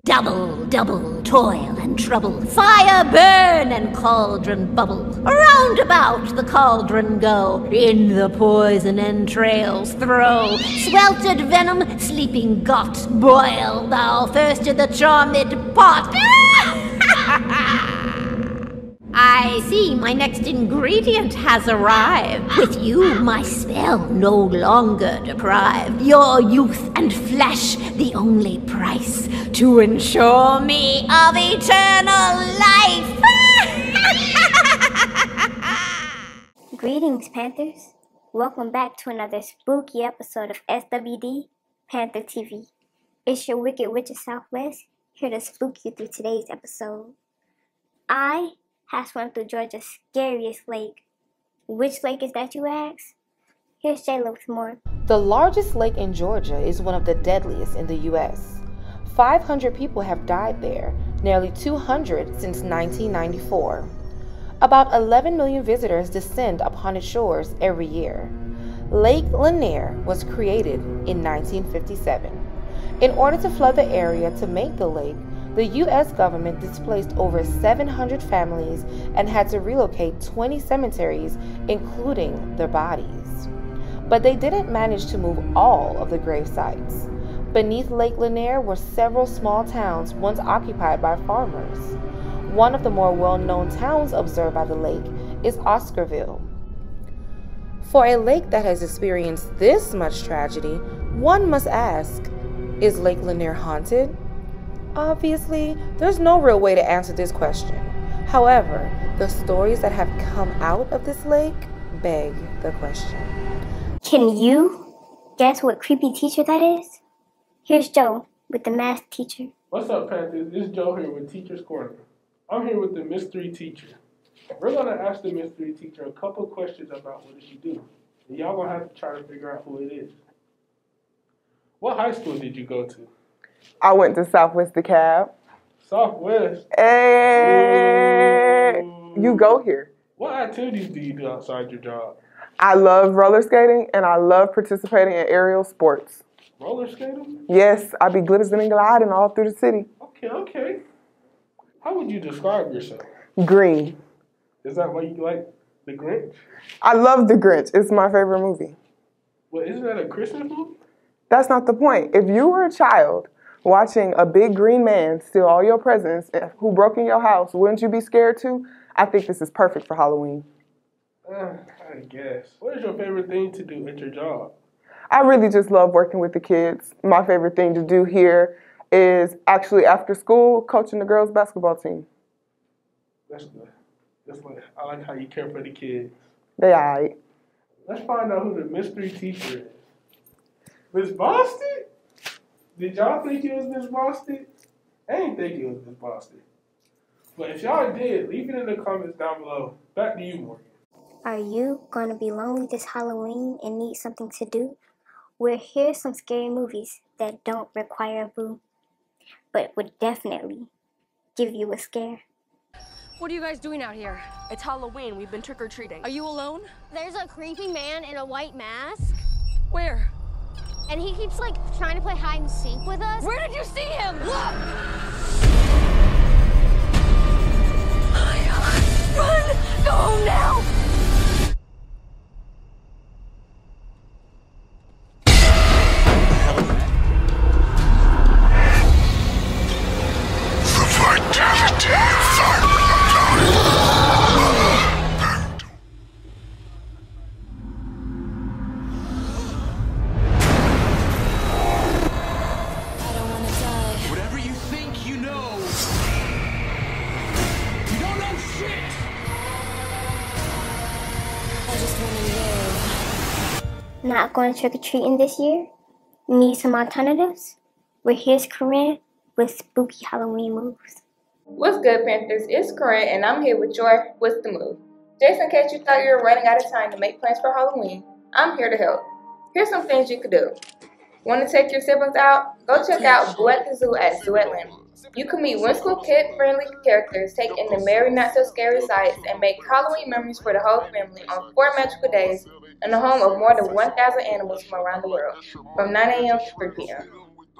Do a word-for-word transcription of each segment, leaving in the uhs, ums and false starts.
Double, double, toil and trouble, fire burn and cauldron bubble. Around about the cauldron go, in the poison entrails throw. Sweltered venom, sleeping got, boil thou first in the charmed pot. I see my next ingredient has arrived. With you my spell no longer deprive. Your youth and flesh the only price to ensure me of eternal life. Greetings, Panthers. Welcome back to another spooky episode of S W D Panther T V. It's your Wicked Witch of Southwest, here to spook you through today's episode. I have swum through Georgia's scariest lake. Which lake is that, you ask? Here's Jayla with more. The largest lake in Georgia is one of the deadliest in the U S five hundred people have died there, nearly two hundred since nineteen ninety-four. About eleven million visitors descend upon its shores every year. Lake Lanier was created in nineteen fifty-seven. In order to flood the area to make the lake, the U S government displaced over seven hundred families and had to relocate twenty cemeteries, including their bodies. But they didn't manage to move all of the grave sites. Beneath Lake Lanier were several small towns once occupied by farmers. One of the more well-known towns observed by the lake is Oscarville. For a lake that has experienced this much tragedy, one must ask, is Lake Lanier haunted? Obviously, there's no real way to answer this question. However, the stories that have come out of this lake beg the question. Can you guess what creepy teacher that is? Here's Joe with the math teacher. What's up, Panthers? It's Joe here with Teacher's Corner. I'm here with the mystery teacher. We're going to ask the mystery teacher a couple questions about what she do. And y'all going to have to try to figure out who it is. What high school did you go to? I went to Southwest DeKalb. Southwest? Hey, Ooh. You go here. What activities do you do outside your job? I love roller skating and I love participating in aerial sports. Roller skating? Yes, I be glitzing and gliding all through the city. Okay, okay. How would you describe yourself? Green. Is that why you like The Grinch? I love The Grinch. It's my favorite movie. Well, isn't that a Christmas movie? That's not the point. If you were a child watching a big green man steal all your presents who broke in your house, wouldn't you be scared too? I think this is perfect for Halloween. Uh, I guess. What is your favorite thing to do at your job? I really just love working with the kids. My favorite thing to do here is actually after school coaching the girls' basketball team. That's good. That's like, I like how you care for the kids. They all right. Let's find out who the mystery teacher is. Miss Boston? Did y'all think it was Miss Boston? I didn't think it was Miss Boston. But if y'all did, leave it in the comments down below. Back to you, Morgan. Are you going to be lonely this Halloween and need something to do? Well, here's some scary movies that don't require a boo, but would definitely give you a scare. What are you guys doing out here? It's Halloween. We've been trick-or-treating. Are you alone? There's a creepy man in a white mask. Where? And he keeps, like, trying to play hide and seek with us. Where did you see him? Look! Run! Go home now! Not going trick-or-treating this year? Need some alternatives? Well, here's Corinne with spooky Halloween moves. What's good, Panthers? It's Corinne, and I'm here with your What's the Move? Just in case you thought you were running out of time to make plans for Halloween, I'm here to help. Here's some things you could do. Want to take your siblings out? Go check out Boo at the Zoo at Zoo Atlanta. You can meet whimsical, kid-friendly characters, take in the merry, not-so-scary sights, and make Halloween memories for the whole family on four magical days in the home of more than one thousand animals from around the world, from nine a m to three p m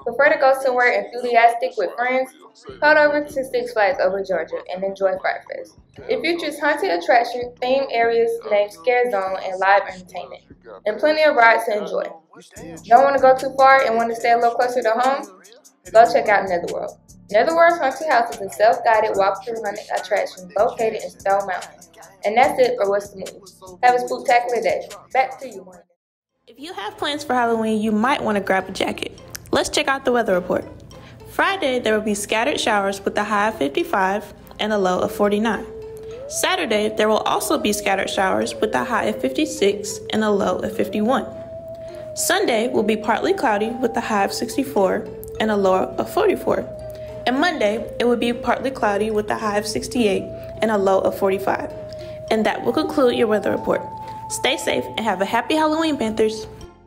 Prefer to go somewhere enthusiastic with friends? Head over to Six Flags over Georgia and enjoy Fright Fest. It features haunted attraction, theme areas named Scare Zone, and live entertainment, and plenty of rides to enjoy. Don't want to go too far and want to stay a little closer to home? Go check out Netherworld. Netherworld's haunted house is a self-guided walk-through haunted attraction located in Stone Mountain. And that's it for What's the Move. Have a spooktacular day. Back to you, Morgan. If you have plans for Halloween, you might want to grab a jacket. Let's check out the weather report. Friday, there will be scattered showers with a high of fifty-five and a low of forty-nine. Saturday, there will also be scattered showers with a high of fifty-six and a low of fifty-one. Sunday will be partly cloudy with a high of sixty-four and a low of forty-four. And Monday, it will be partly cloudy with a high of sixty-eight and a low of forty-five. And that will conclude your weather report. Stay safe and have a happy Halloween, Panthers.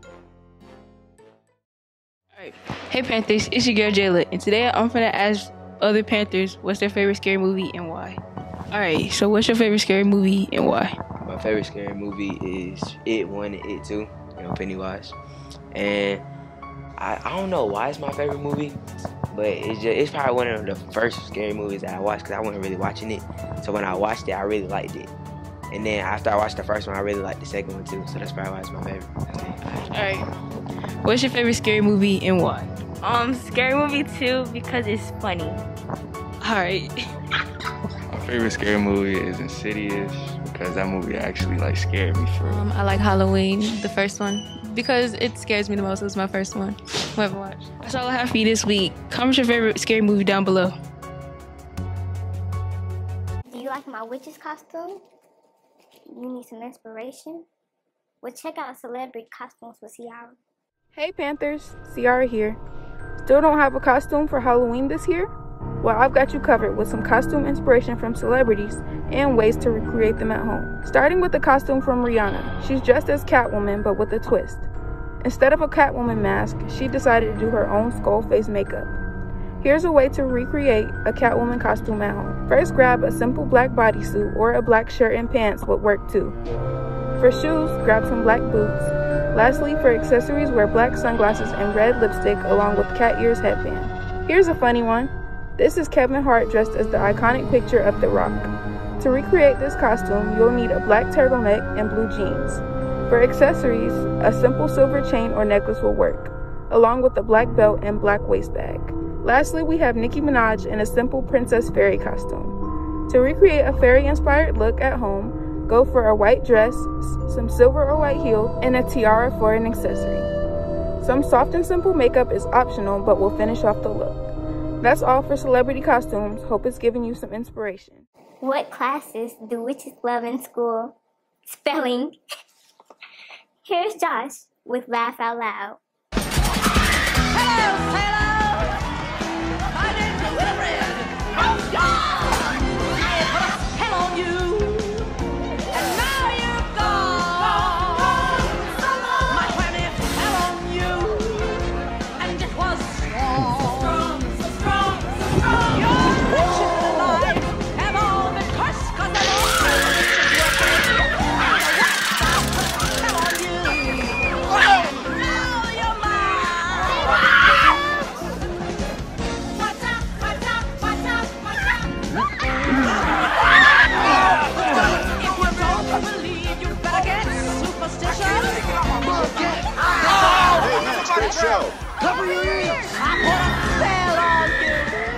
Alright, hey Panthers, it's your girl Jayla, and today I'm gonna ask other Panthers what's their favorite scary movie and why. Alright, so what's your favorite scary movie and why? My favorite scary movie is It one and It two, you know, Pennywise. And I, I don't know why it's my favorite movie, but it's just, it's probably one of the first scary movies that I watched because I wasn't really watching it. So when I watched it, I really liked it. And then after I watched the first one, I really liked the second one too. So that's probably why it's my favorite. Alright, what's your favorite scary movie and why? Um, Scary Movie two because it's funny. Alright. My favorite scary movie is Insidious because that movie actually like scared me for real. Um, I like Halloween, the first one, because it scares me the most. It was my first one I ever watched. That's all I have for you this week. Comment your favorite scary movie down below. Do you like my witch's costume? You need some inspiration? Well, check out Celebrity Costumes with Ciara. Hey Panthers, Ciara here. Still don't have a costume for Halloween this year? Well, I've got you covered with some costume inspiration from celebrities and ways to recreate them at home. Starting with the costume from Rihanna. She's dressed as Catwoman but with a twist. Instead of a Catwoman mask, she decided to do her own skull face makeup. Here's a way to recreate a Catwoman costume at home. First, grab a simple black bodysuit or a black shirt and pants would work too. For shoes, grab some black boots. Lastly, for accessories, wear black sunglasses and red lipstick along with cat ears headband. Here's a funny one. This is Kevin Hart dressed as the iconic picture of The Rock. To recreate this costume, you'll need a black turtleneck and blue jeans. For accessories, a simple silver chain or necklace will work, along with a black belt and black waist bag. Lastly, we have Nicki Minaj in a simple Princess Fairy costume. To recreate a fairy-inspired look at home, go for a white dress, some silver or white heel, and a tiara for an accessory. Some soft and simple makeup is optional, but will finish off the look. That's all for celebrity costumes. Hope it's giving you some inspiration. What classes do witches love in school? Spelling. Here's Josh with Laugh Out Loud. Hello, hello! My name's Wilfred! Oh, God! I put a spell on you, and now you're gone! My planet fell on you, and it was strong. So strong, so strong! Your witches alive have all been cursed, cause they're all witches working. And the witch put a spell on you. Now you're mine! Show. Cover your ears! I put a spell on you!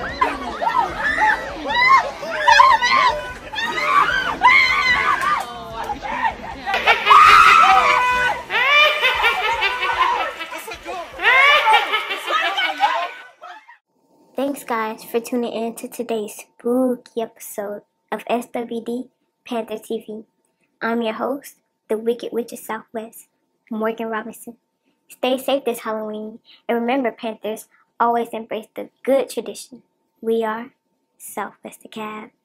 Thanks guys for tuning in to today's spooky episode of S W D Panther T V. I'm your host, the Wicked Witch of Southwest, Morgan Robinson. Stay safe this Halloween, and remember, Panthers, always embrace the good tradition. We are Southwest the Cab.